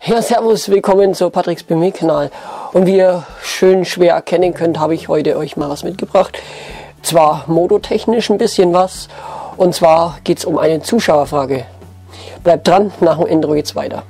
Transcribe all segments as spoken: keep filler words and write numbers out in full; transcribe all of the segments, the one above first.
Ja, servus, willkommen zu Patricks B M W-Kanal. Und wie ihr schön schwer erkennen könnt, habe ich heute euch mal was mitgebracht. Zwar mototechnisch ein bisschen was, und zwar geht es um eine Zuschauerfrage. Bleibt dran, nach dem Intro geht's weiter.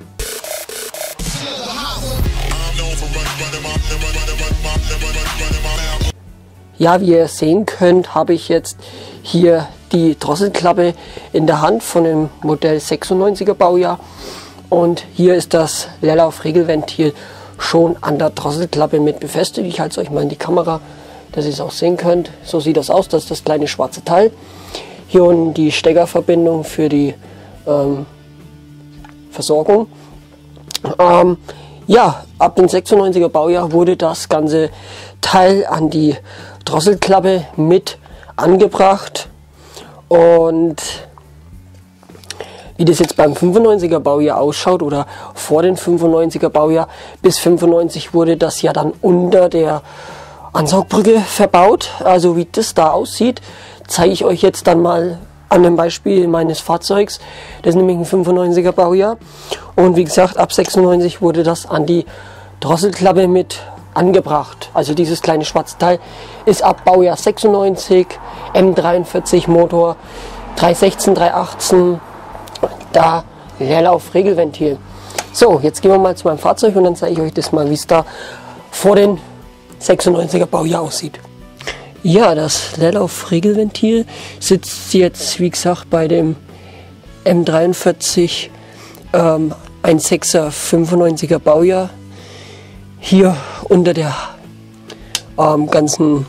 Ja, wie ihr sehen könnt, habe ich jetzt hier die Drosselklappe in der Hand von dem Modell sechsundneunziger Baujahr. Und hier ist das Leerlauf-Regelventil schon an der Drosselklappe mit befestigt. Ich halte es euch mal in die Kamera, dass ihr es auch sehen könnt. So sieht das aus, das ist das kleine schwarze Teil. Hier unten die Steckerverbindung für die ähm, Versorgung. Ähm, ja, ab dem sechsundneunziger Baujahr wurde das ganze Teil an die Drosselklappe mit angebracht. Und wie das jetzt beim fünfundneunziger Baujahr ausschaut oder vor dem fünfundneunziger Baujahr, bis fünfundneunzig wurde das ja dann unter der Ansaugbrücke verbaut. Also wie das da aussieht, zeige ich euch jetzt dann mal an dem Beispiel meines Fahrzeugs. Das ist nämlich ein fünfundneunziger Baujahr. Und wie gesagt, ab sechsundneunzig wurde das an die Drosselklappe mit angebracht. Also dieses kleine schwarze Teil ist ab Baujahr sechsundneunzig, M dreiundvierzig Motor, drei sechzehn, drei achtzehn, da Leerlauf-Regelventil. So, jetzt gehen wir mal zu meinem Fahrzeug und dann zeige ich euch das mal, wie es da vor dem sechsundneunziger Baujahr aussieht. Ja, das Leerlauf-Regelventil sitzt jetzt, wie gesagt, bei dem M dreiundvierzig ähm, eins Komma sechser fünfundneunziger Baujahr hier unter der ähm, ganzen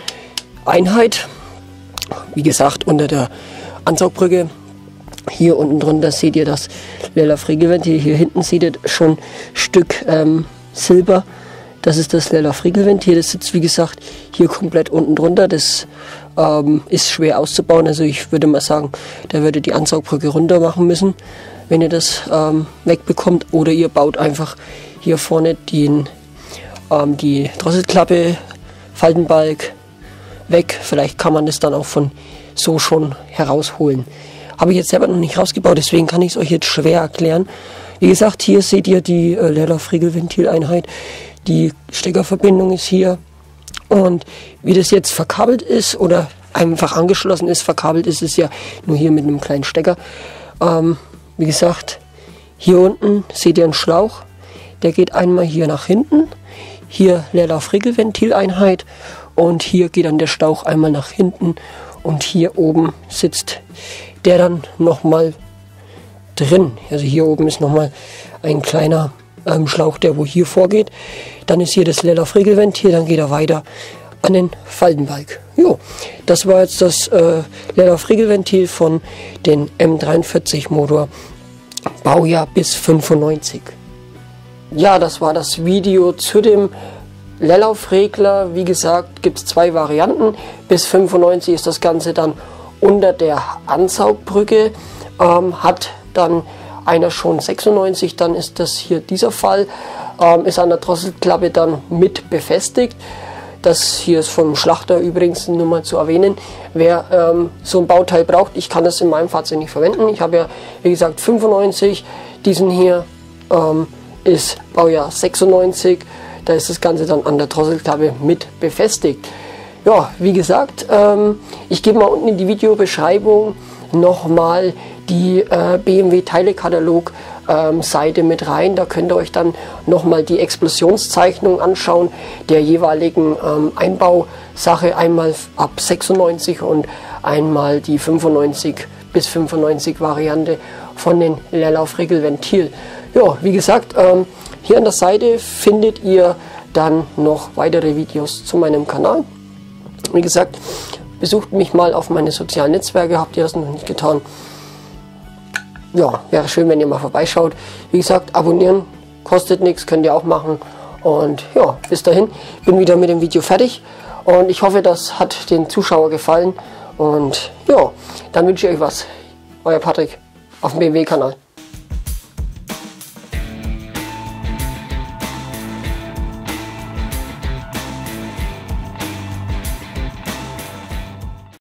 Einheit, wie gesagt, unter der Ansaugbrücke. Hier unten drunter seht ihr das Leerlauf-Regelventil. Hier hinten seht ihr schon ein Stück ähm, Silber. Das ist das Leerlauf-Regelventil. Das sitzt, wie gesagt, hier komplett unten drunter. Das ähm, ist schwer auszubauen. Also ich würde mal sagen, da würde die Ansaugbrücke runter machen müssen, wenn ihr das ähm, wegbekommt. Oder ihr baut einfach hier vorne den, ähm, die Drosselklappe, Faltenbalg weg. Vielleicht kann man das dann auch von so schon herausholen. Habe ich jetzt selber noch nicht rausgebaut, deswegen kann ich es euch jetzt schwer erklären. Wie gesagt, hier seht ihr die äh, Leerlauf-Regelventileinheit. Die Steckerverbindung ist hier. Und wie das jetzt verkabelt ist oder einfach angeschlossen ist, verkabelt ist es ja nur hier mit einem kleinen Stecker. Ähm, wie gesagt, hier unten seht ihr einen Schlauch. Der geht einmal hier nach hinten. Hier Leerlauf-Regelventileinheit. Und hier geht dann der Schlauch einmal nach hinten. Und hier oben sitzt der dann nochmal drin. Also hier oben ist nochmal ein kleiner ähm, Schlauch, der wo hier vorgeht. Dann ist hier das Leerlauf-Regelventil, dann geht er weiter an den Faltenbalg. Jo, das war jetzt das äh, Leerlauf-Regelventil von den M dreiundvierzig Motor Baujahr bis fünfundneunzig. Ja, das war das Video zu dem Leerlaufregler. Wie gesagt, gibt es zwei Varianten. Bis fünfundneunzig ist das Ganze dann unter der Ansaugbrücke. Ähm, hat dann einer schon sechsundneunzig, dann ist das hier dieser Fall. Ähm, ist an der Drosselklappe dann mit befestigt. Das hier ist vom Schlachter übrigens nur mal zu erwähnen. Wer ähm, so ein Bauteil braucht, ich kann das in meinem Fahrzeug nicht verwenden. Ich habe ja, wie gesagt, fünfundneunzig. Diesen hier ähm, ist Baujahr sechsundneunzig. Da ist das Ganze dann an der Drosselklappe mit befestigt. Ja, wie gesagt, ähm, ich gebe mal unten in die Videobeschreibung nochmal die äh, B M W-Teilekatalog ähm, Seite mit rein. Da könnt ihr euch dann nochmal die Explosionszeichnung anschauen der jeweiligen ähm, Einbausache. Einmal ab sechsundneunzig und einmal die fünfundneunzig bis fünfundneunzig Variante von den Leerlauf-Regelventil. Ja, wie gesagt, ähm, hier an der Seite findet ihr dann noch weitere Videos zu meinem Kanal. Wie gesagt, besucht mich mal auf meine sozialen Netzwerke, habt ihr das noch nicht getan. Ja, wäre schön, wenn ihr mal vorbeischaut. Wie gesagt, abonnieren kostet nichts, könnt ihr auch machen. Und ja, bis dahin, bin wieder mit dem Video fertig. Und ich hoffe, das hat den Zuschauer gefallen. Und ja, dann wünsche ich euch was. Euer Patrick auf dem B M W-Kanal.